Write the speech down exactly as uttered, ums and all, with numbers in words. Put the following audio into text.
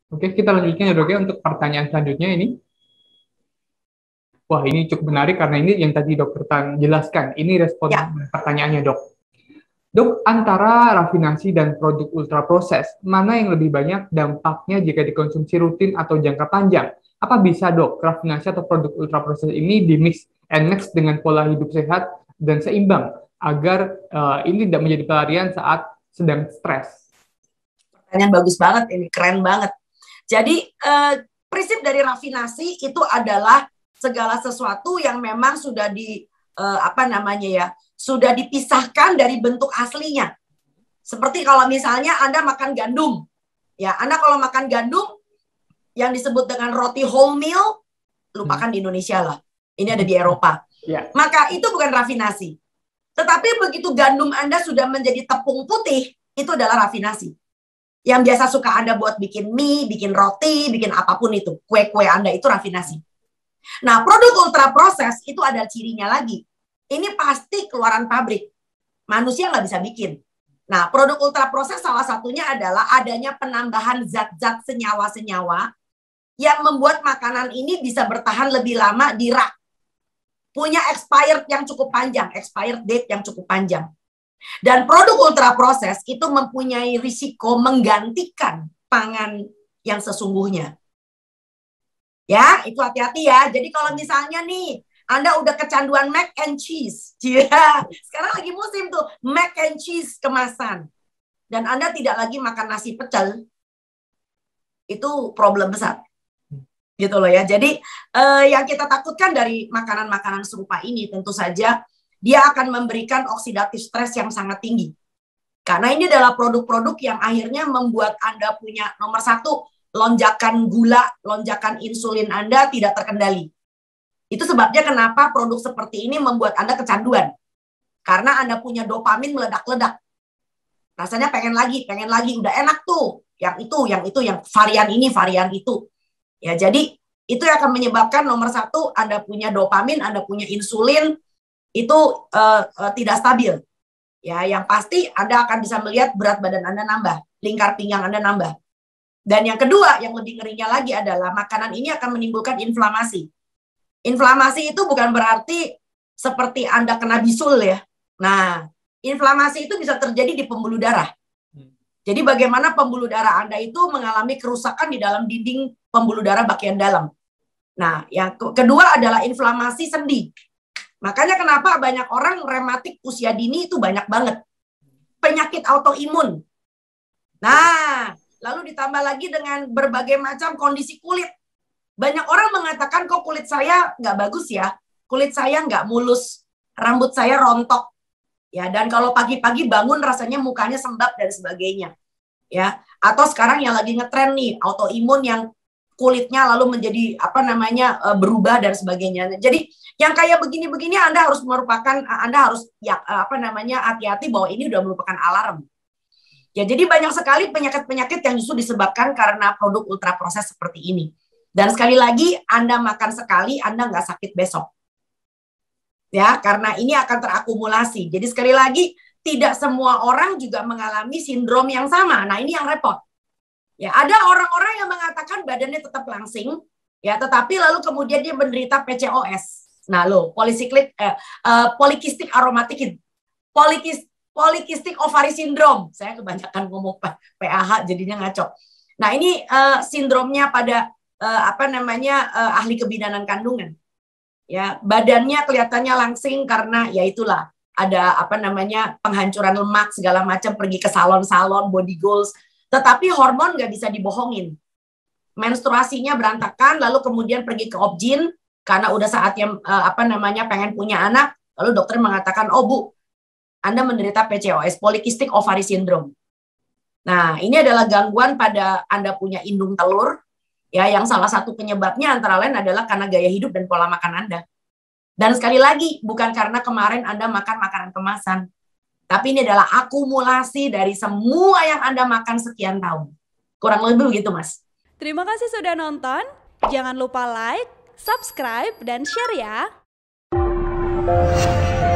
Oke, kita lanjutkan ya dok ya untuk pertanyaan selanjutnya ini. Wah, ini cukup menarik karena ini yang tadi dokter Tan jelaskan. Ini respon Ya, pertanyaannya dok. Dok, antara rafinasi dan produk ultraproses, mana yang lebih banyak dampaknya jika dikonsumsi rutin atau jangka panjang? Apa bisa dok, rafinasi atau produk ultraproses ini dimix and match dengan pola hidup sehat dan seimbang agar uh, ini tidak menjadi pelarian saat sedang stres? pertanyaan bagus banget ini, keren banget. Jadi eh, prinsip dari rafinasi itu adalah segala sesuatu yang memang sudah di eh, apa namanya ya, sudah dipisahkan dari bentuk aslinya. Seperti kalau misalnya Anda makan gandum, ya Anda kalau makan gandum yang disebut dengan roti wholemeal, lupakan di Indonesia lah. Ini ada di Eropa. Ya. Maka itu bukan rafinasi. Tetapi begitu gandum Anda sudah menjadi tepung putih, itu adalah rafinasi. Yang biasa suka Anda buat bikin mie, bikin roti, bikin apapun itu. Kue-kue Anda itu rafinasi. Nah, produk ultra proses itu ada cirinya lagi. Ini pasti keluaran pabrik. Manusia nggak bisa bikin. Nah, produk ultra proses salah satunya adalah adanya penambahan zat-zat senyawa-senyawa yang membuat makanan ini bisa bertahan lebih lama di rak. Punya expired yang cukup panjang, expired date yang cukup panjang. Dan produk ultra proses itu mempunyai risiko menggantikan pangan yang sesungguhnya. Ya, itu hati-hati ya. Jadi kalau misalnya nih, Anda udah kecanduan mac and cheese. Ya, sekarang lagi musim tuh, mac and cheese kemasan. Dan Anda tidak lagi makan nasi pecel, itu problem besar. Gitu loh ya. Jadi eh, yang kita takutkan dari makanan-makanan serupa ini tentu saja dia akan memberikan oksidatif stres yang sangat tinggi. Karena ini adalah produk-produk yang akhirnya membuat Anda punya nomor satu, lonjakan gula, lonjakan insulin Anda tidak terkendali. Itu sebabnya kenapa produk seperti ini membuat Anda kecanduan. Karena Anda punya dopamin meledak-ledak. Rasanya pengen lagi, pengen lagi, udah enak tuh. Yang itu, yang itu, yang varian ini, varian itu. Ya, jadi itu yang akan menyebabkan nomor satu, Anda punya dopamin, Anda punya insulin, itu uh, uh, tidak stabil. Ya, yang pasti Anda akan bisa melihat berat badan Anda nambah, lingkar pinggang Anda nambah. Dan yang kedua, yang lebih ngerinya lagi adalah makanan ini akan menimbulkan inflamasi. Inflamasi itu bukan berarti seperti Anda kena bisul ya. Nah, inflamasi itu bisa terjadi di pembuluh darah. Jadi bagaimana pembuluh darah Anda itu mengalami kerusakan di dalam dinding pembuluh darah bagian dalam. Nah, yang kedua adalah inflamasi sendi. Makanya kenapa banyak orang rematik usia dini itu banyak banget. Penyakit autoimun. Nah, lalu ditambah lagi dengan berbagai macam kondisi kulit. Banyak orang mengatakan kok kulit saya nggak bagus ya. Kulit saya nggak mulus. Rambut saya rontok. Ya, dan kalau pagi-pagi bangun rasanya mukanya sembab dan sebagainya. Ya, atau sekarang yang lagi ngetren nih, autoimun yang kulitnya lalu menjadi apa namanya berubah dan sebagainya. Jadi yang kayak begini-begini Anda harus merupakan Anda harus ya apa namanya hati-hati bahwa ini udah merupakan alarm. Ya, jadi banyak sekali penyakit-penyakit yang justru disebabkan karena produk ultra proses seperti ini. Dan sekali lagi Anda makan sekali Anda nggak sakit besok. Ya, karena ini akan terakumulasi. Jadi sekali lagi tidak semua orang juga mengalami sindrom yang sama. Nah, ini yang repot. Ya, ada orang-orang yang mengatakan badannya tetap langsing, ya, tetapi lalu kemudian dia menderita P C O S. Nah, lo, polycyclic eh, uh, polycystic aromatic polykis, polycystic ovary syndrome. Saya kebanyakan ngomong P A H jadinya ngaco. Nah, ini uh, sindromnya pada uh, apa namanya uh, ahli kebidanan kandungan. Ya, badannya kelihatannya langsing karena ya itulah ada apa namanya penghancuran lemak segala macam, pergi ke salon-salon, body goals. Tetapi hormon nggak bisa dibohongin. Menstruasinya berantakan, lalu kemudian pergi ke obgyn, karena udah saatnya uh, apa namanya pengen punya anak, lalu dokter mengatakan, oh Bu, Anda menderita P C O S, polycystic ovary syndrome. Nah, ini adalah gangguan pada Anda punya indung telur, ya, yang salah satu penyebabnya antara lain adalah karena gaya hidup dan pola makan Anda. Dan sekali lagi, bukan karena kemarin Anda makan makanan kemasan, tapi ini adalah akumulasi dari semua yang Anda makan sekian tahun. Kurang lebih begitu, Mas. Terima kasih sudah nonton. Jangan lupa like, subscribe, dan share ya.